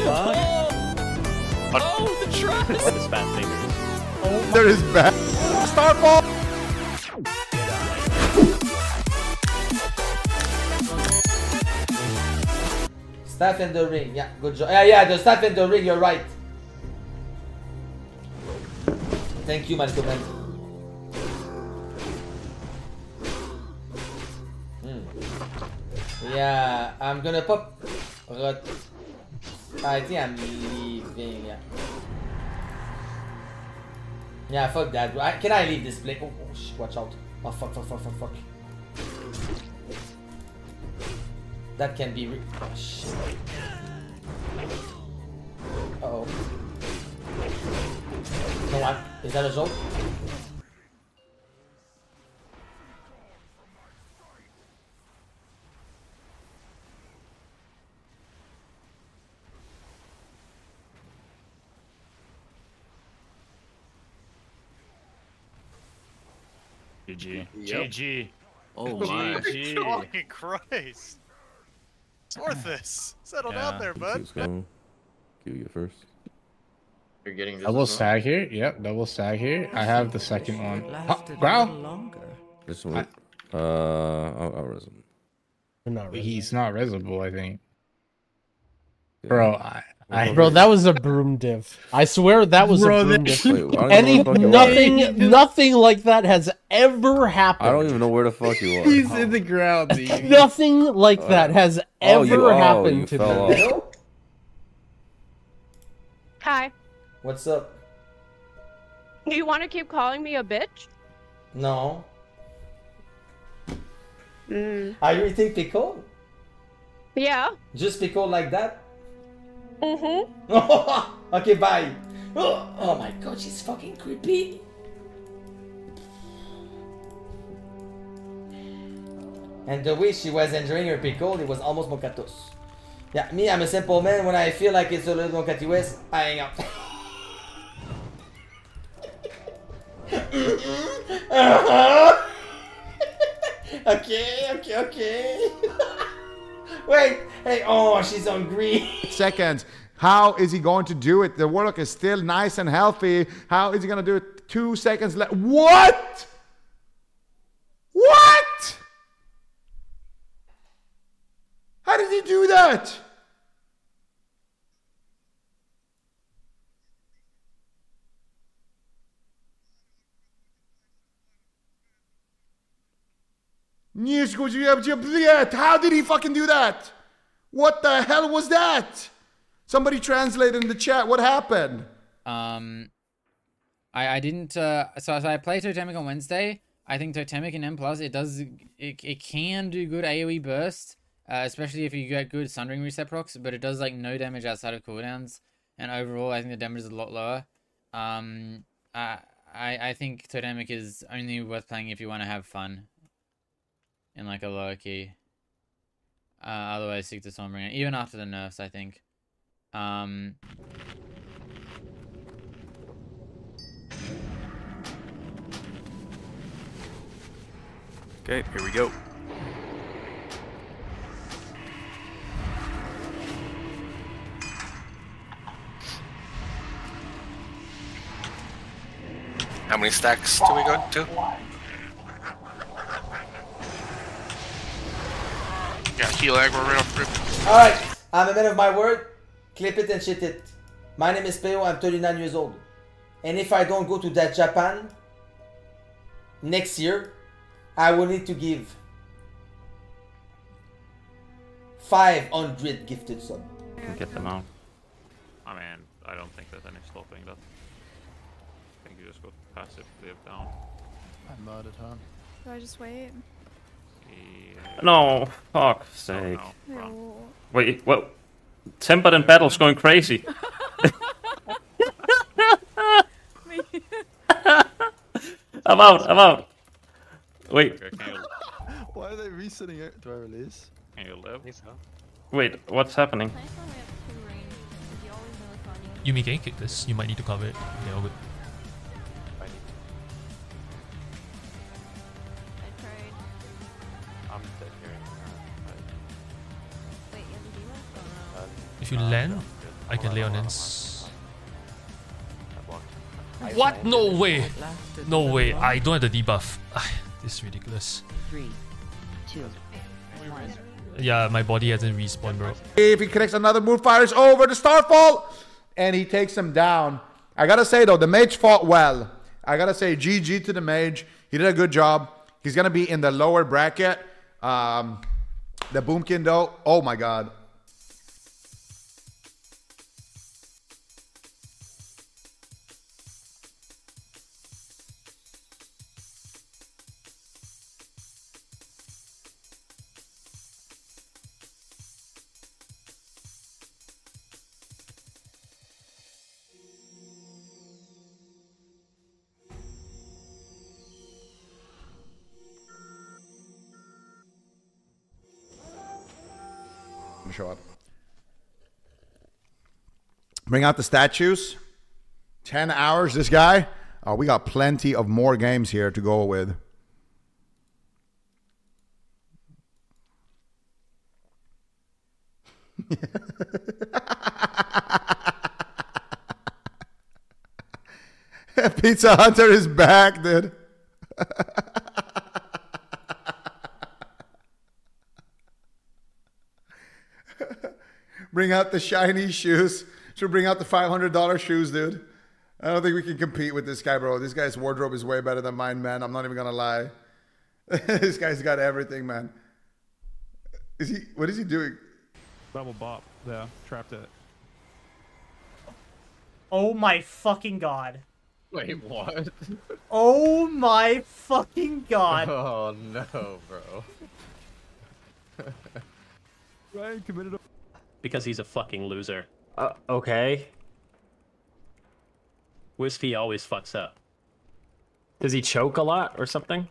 Oh, the trust! His fat fingers. Oh, there is bad. Start ball. Staff in the ring. Yeah, good job. Yeah, the staff in the ring. You're right. Thank you, Malcolm. Yeah, I'm gonna pop. I think I'm leaving. Yeah. Yeah, fuck that. Can I leave this place? Oh, shit, watch out. Oh, fuck. That can be oh, shit. Uh-oh. No one. Is that a joke? GG. Yep. GG. Oh my. GG. Fucking Christ. It's worth this. Settle down there, bud. Who's going? Kill you first. You're getting this. Double stag here. Yep, double stag here. I have the second one. Growl. This one. I'll res him. He's not resable, I think. Bro, Bro, that was a broom div. I swear that was a broom div. Wait, nothing like that has ever happened. I don't even know where the fuck you are. he's in the ground, dude. Nothing like that has ever happened to them. Hi. What's up? Do you want to keep calling me a bitch? No. Are you eating pickle? Yeah. Just pickle like that? Mm-hmm. Okay, bye. Oh my god, she's fucking creepy. And the way she was enjoying her pickle, it was almost mocatos. Yeah, me, I'm a simple man. When I feel like it's a little mocatues, I hang up. Okay. Wait, hey, oh, she's hungry. Seconds. How is he going to do it? The Warlock is still nice and healthy. How is he going to do it? 2 seconds left. What? What? How did he do that? How did he fucking do that? What the hell was that? Somebody translate in the chat. What happened? I didn't. So I played Totemic on Wednesday. I think Totemic in M+, it can do good AoE burst, especially if you get good Sundering Reset procs, but it does like no damage outside of cooldowns. And overall, I think the damage is a lot lower. I think Totemic is only worth playing if you want to have fun in like a lower key. Otherwise, stick to Stormbringer, even after the nerfs, I think. Okay, here we go. How many stacks do we go to? Yeah, heal aggro right off rip. Alright, I'm a man of my word. Clip it and shit it. My name is Peo, I'm 39 years old. And if I don't go to that Japan next year, I will need to give 500 gifted sub. Get them out. I mean, I don't think there's any stopping that. I think you just got passive live down. I'm murdered, huh? Do I just wait? Yeah. No, fuck's sake. Oh, no. Run. Wait, what? Tempered in battle's going crazy. I'm out. Wait. Okay, Why are they resetting it? Do I release? Can you live? Wait, what's happening? Yumi can kick this. You might need to cover it. Yeah, all good. If you land, I can lay on ins. What? No way! No way! I don't have the debuff. This is ridiculous. 3, 2, 1. Yeah, my body hasn't respawned, bro. If he connects another Moonfire, it's over. The Starfall! And he takes him down. I gotta say, though, the mage fought well. I gotta say, GG to the mage. He did a good job. He's gonna be in the lower bracket. The Boomkin, though, oh my god. Show up. Bring out the statues. 10 hours, this guy. Oh, we got plenty of more games here to go with. Pizza Hunter is back, dude. Bring out the shiny shoes. Should bring out the $500 shoes, dude. I don't think we can compete with this guy, bro. This guy's wardrobe is way better than mine, man. I'm not even gonna lie. This guy's got everything, man. Is he? What is he doing? Double bop. Yeah, trapped it. Oh my fucking god. Wait, what? Oh my fucking god. Oh no, bro. Ryan committed a... Because he's a fucking loser. Okay. Wispy always fucks up. Does he choke a lot or something?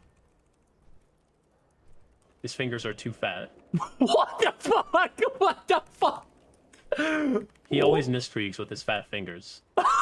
His fingers are too fat. What the fuck? What the fuck? He always mistreats with his fat fingers.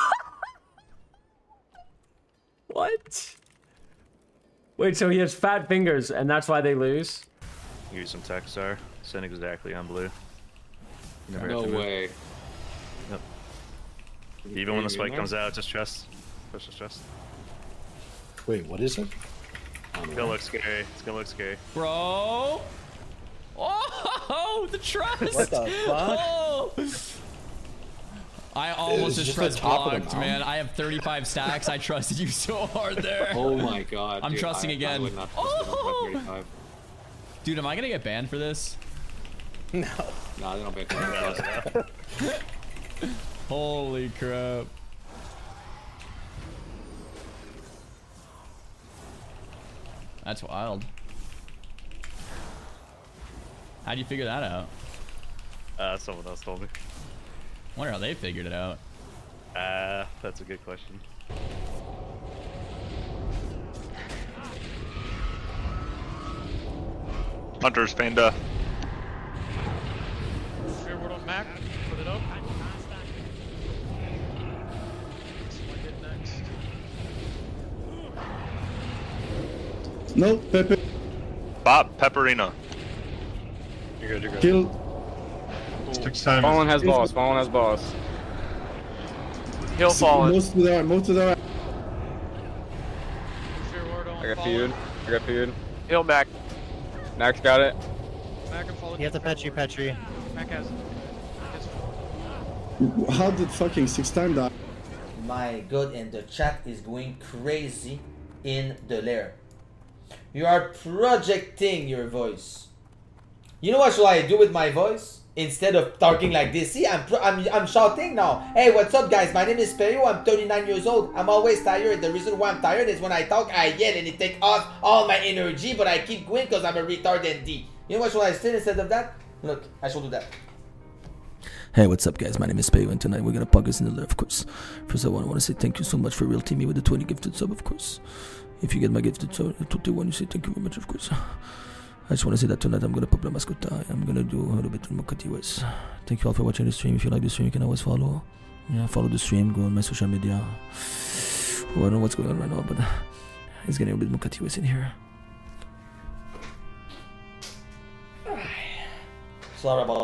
What? Wait, so he has fat fingers and that's why they lose? Use some tech, sir. Send exactly on blue. No way. Yep. Even when the spike comes out, just trust. Just trust. Wait, what is it? It's gonna look scary. It's gonna look scary. Bro! Oh, the trust! What the fuck? Oh. I almost just pressed blocked, man. I have 35 stacks. I trusted you so hard there. Oh my god. I'm dude, trusting again. I would not trust him with my 35. Dude, am I gonna get banned for this? No. No, they don't ban. Holy crap. That's wild. How'd you figure that out? Someone else told me. I wonder how they figured it out. That's a good question. Hunter's Panda. Fair word on Mac. Put it up. No, Pepe. Bob, Pepperina. You're good, you're good. Kill. Fallen has boss. Fallen has boss. Heal Fallen. Most to the right, most to the right. I got feud. I got feud. Heal Mac. Max got it. Mac and follow. You have to Petri. Mac has. How did fucking 6 times die? My god, and the chat is going crazy in the lair. You are projecting your voice. You know what should I do with my voice? Instead of talking like this, see, I'm shouting now. Hey, what's up, guys? My name is Peyo. I'm 39 years old. I'm always tired. The reason why I'm tired is when I talk, I yell and it takes off all my energy, but I keep going because I'm a retard and D. You know what should I say instead of that? Look, I shall do that. Hey, what's up, guys? My name is Peyo, and tonight we're gonna podcast in the lair, of course. First of all, I want to say thank you so much for Real Teamy with the 20 gifted sub, of course. If you get my gifted sub, 21, you say thank you very much, of course. I just want to say that tonight I'm going to pop la mascota. I'm going to do a little bit of Mokatiwas. Thank you all for watching the stream. If you like the stream, you can always follow. Yeah, follow the stream. Go on my social media. Oh, I don't know what's going on right now, but it's getting a bit Mokatiwas in here. Sorry about